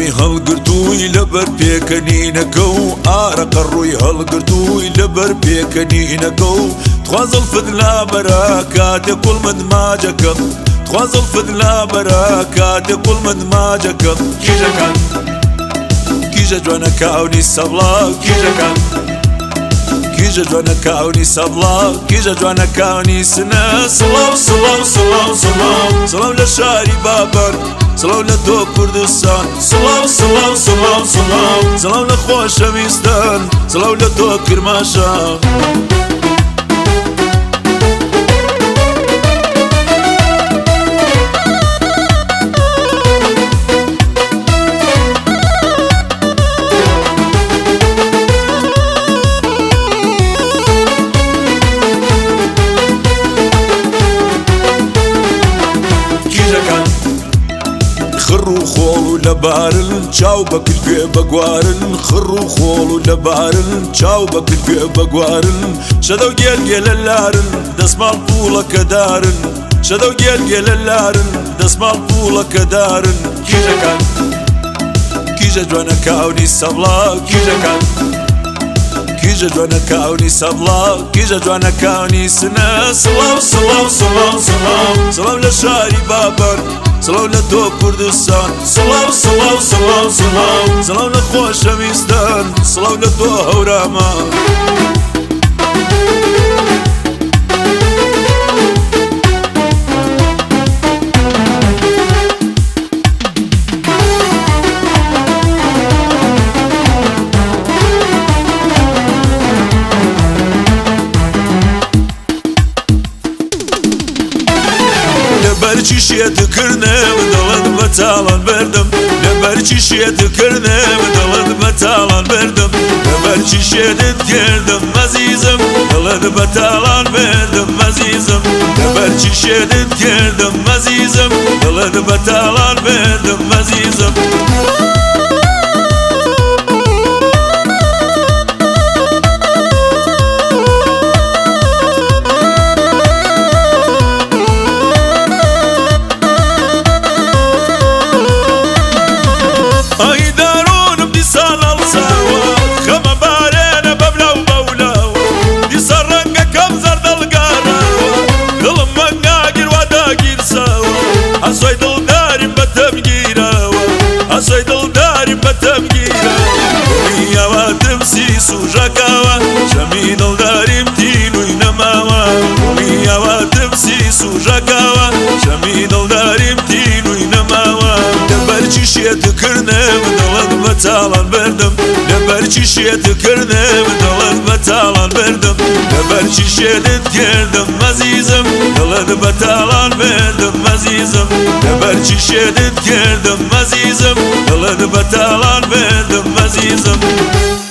ڕووی هەڵگرتووی لەبەر پێکەنینەکە و ئارەقە ڕووی هەڵگرتووی لەبەر پێکەنینەکە و تخوازڵ فدلا بەرە کاتێ کوڵمت ماجەکەم تخوازڵ فدلا بەرە کاتێ کوڵمت ماجەکەم کیژەکان کیژە جوانە کاونی سەبڵا کیژەکان کیژە جوانە کاونی سەبڵا کیژە جوانە کاونی سنە سڵاو سڵاو سڵاو سڵاو سڵاو لە شاری بابەر سڵاو لە تۆ کوردستان سڵاو سڵاو سڵاو سڵاو سڵاو لە خۆشەویستان سڵاو لە تۆ کرماشان خڕ و خۆڵ و لەبارن چاو بەکل گوێ بەگوارن خڕ و خۆڵ و لەبارن چاو بەکل گوێ بەگوارن شەدە و گێلگێلە لارن دەسماڵ پوڵەکە دارن شەدە و گێلگێلە لارن دەسماڵ پوڵەکە دارن کیژەکان کیژە جوانە کاونی سەبڵا کیژەکان کیژە جوانە کاونی سەبڵا کیژە جوانە کاونی سنە سڵاو سڵاو سڵاو سڵاو سڵاو لە شاری بابەر سڵاو لە تۆ کوردستان سڵاو سڵاو سڵاو سڵاو سڵاو لە خۆشەویستان سڵاو لە تۆ هەورامان لەبەرچی شێتکردم دڵت بە تاڵان بەردم لەبەرچی شێتکردم دڵت بە تاڵان بەردم لەبەرچی شێتت کردم مەزیزم دڵت بە تاڵان بەردم مەزیزم لەبەرچی شێتت کردم مەزیزم دڵت بە تاڵان بەردم مەزیزم ئەسۆی دڵداریم بەتەم گیرەوە ئەسۆی دڵداریم بەتەم گیرەوە میاواتم سی سوژەکەوە شەمی دڵداریم تینووی نەماوە میاواتم سی سوژەکەوە شەمی دڵداریم تینووی نەماوە لەبەرچی شێتکردم دڵت بە تاڵان بەردم لەبەرچی شێتکردم دڵت بە تاڵان بەردم لەبەرچی شێتت کردم مەزیزم دڵت بە تاڵان بەردم مەزیزم لەبەرچی شێتت کردم مەزیزم دڵت بە تاڵان بەردم مەزیزم